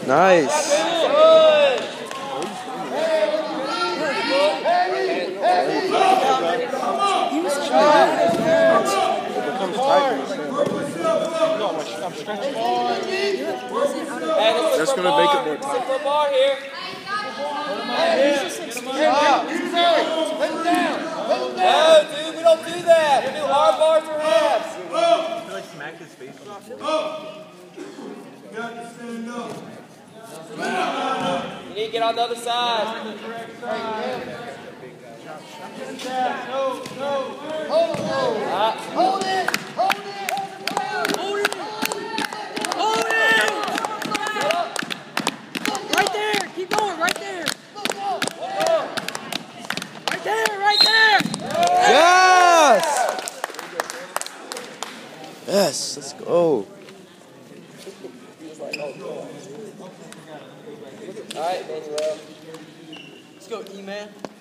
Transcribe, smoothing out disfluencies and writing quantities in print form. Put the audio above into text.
Nice. That's going to make it more tight. No, dude, we don't do that. We do hard bars or halves. He like smacked his face on the floor. You need to get on the other side. Hold it! Right there! Keep going, right there! Right there, right there! Yes! Yes, let's go. All right, Manuel. Let's go, E-Man.